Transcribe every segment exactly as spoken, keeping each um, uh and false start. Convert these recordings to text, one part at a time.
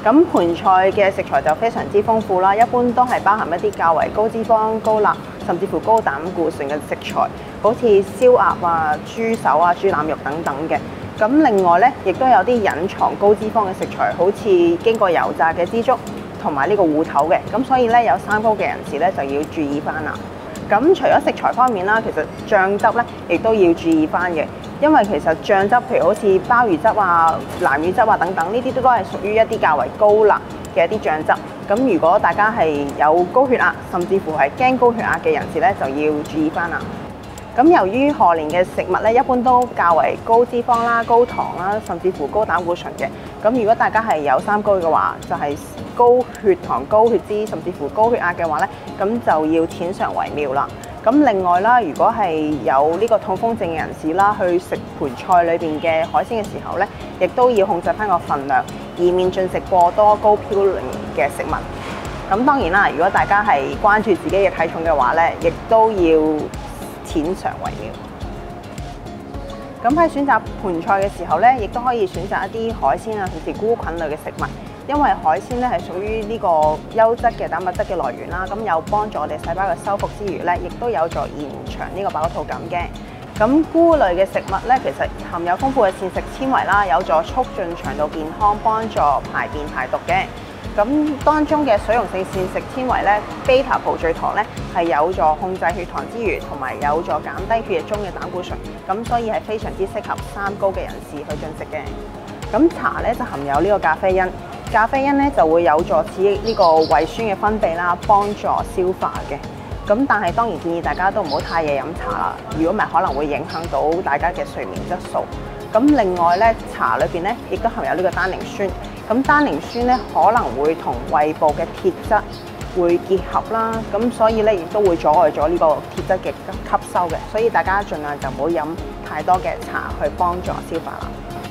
咁盤菜嘅食材就非常之豐富啦，一般都係包含一啲較為高脂肪、高鈉，甚至乎高膽固醇嘅食材，好似燒鴨啊、豬手啊、豬腩肉等等嘅。咁另外咧，亦都有啲隱藏高脂肪嘅食材，好似經過油炸嘅枝竹同埋呢個芋頭嘅。咁所以咧，有三高嘅人士咧就要注意翻啦。咁除咗食材方面啦，其實醬汁咧亦都要注意翻嘅，因為其實醬汁譬如好似鮑魚汁啊、南乳汁啊等等，呢啲都都係屬於一啲較為高鈉嘅一啲醬汁。咁如果大家係有高血壓，甚至乎係驚高血壓嘅人士咧，就要注意翻啦。咁由於賀年嘅食物咧，一般都較為高脂肪啦、高糖啦，甚至乎高膽固醇嘅。咁如果大家係有三高嘅話，就係、是、高血糖、高血脂，甚至乎高血壓嘅話咧，咁就要淺嘗為妙啦。咁另外啦，如果係有呢個痛風症嘅人士啦，去食盤菜裏邊嘅海鮮嘅時候咧，亦都要控制翻個份量，以免進食過多高嘌呤嘅食物。咁當然啦，如果大家係關注自己嘅體重嘅話咧，亦都要淺嘗為妙。咁喺選擇盤菜嘅時候咧，亦都可以選擇一啲海鮮啊，甚至菇菌類嘅食物，因為海鮮咧係屬於呢個優質嘅蛋白質嘅來源啦，咁有幫助我哋細胞嘅修復之餘咧，亦都有助延長呢個飽肚感嘅。咁菇類嘅食物咧，其實含有豐富嘅膳食纖維啦，有助促進腸道健康，幫助排便排毒嘅。咁當中嘅水溶性膳食纖維咧 ，β 葡聚糖咧係有助控制血糖之餘，同埋有助減低血液中嘅膽固醇，咁所以係非常之適合三高嘅人士去進食嘅。咁茶咧就含有呢個咖啡因，咖啡因咧就會有助刺激呢個胃酸嘅分泌啦，幫助消化嘅。咁但係當然建議大家都唔好太夜飲茶啦，如果唔係可能會影響到大家嘅睡眠質素。咁另外咧，茶裏邊咧亦都含有呢個單寧酸。咁單寧酸咧可能會同胃部嘅鐵質會結合啦，咁所以咧亦都會阻礙咗呢個鐵質嘅吸收嘅，所以大家盡量就唔好飲太多嘅茶去幫助消化啦。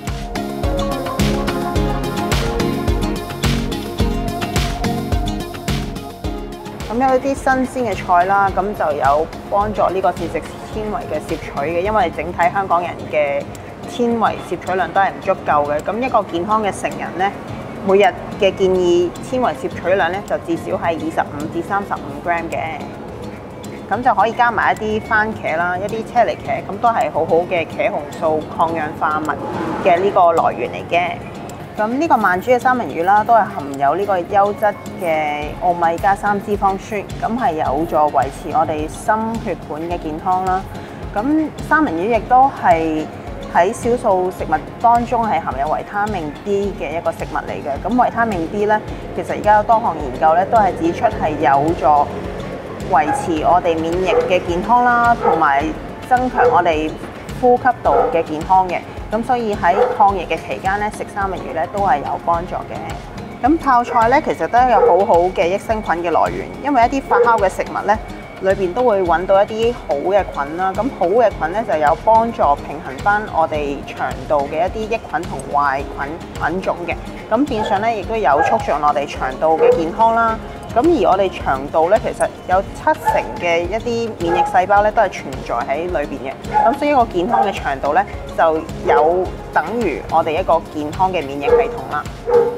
咁有一啲新鮮嘅菜啦，咁就有幫助呢個膳食纖維嘅攝取嘅，因為整體香港人嘅纖維攝取量都係唔足夠嘅。咁一個健康嘅成人咧，每日嘅建議纖維攝取量咧就至少係二十五至三十五 gram 嘅。咁就可以加埋一啲番茄啦，一啲車厘茄，咁都係好好嘅茄紅素抗氧化物嘅呢個來源嚟嘅。咁呢個慢煮嘅三文魚啦，都係含有呢個優質嘅奧米加三脂肪酸，咁係有助維持我哋心血管嘅健康啦。咁三文魚亦都係喺少數食物當中係含有維他命 D 嘅一個食物嚟嘅。咁維他命 D 咧，其實而家有多項研究咧，都係指出係有助維持我哋免疫嘅健康啦，同埋增強我哋呼吸道嘅健康嘅。咁所以喺抗疫嘅期間咧，食三文魚咧都係有幫助嘅。咁泡菜咧，其實都有好好嘅益生菌嘅來源，因為一啲發酵嘅食物咧，裏邊都會揾到一啲好嘅菌啦。咁好嘅菌咧就有幫助平衡翻我哋腸道嘅一啲益菌同壞菌品種嘅。咁變相咧亦都有促進我哋腸道嘅健康啦。咁而我哋腸道咧，其實有七成嘅一啲免疫細胞咧，都係存在喺裏邊嘅。咁所以一個健康嘅腸道咧，就有等於我哋一個健康嘅免疫系統啦。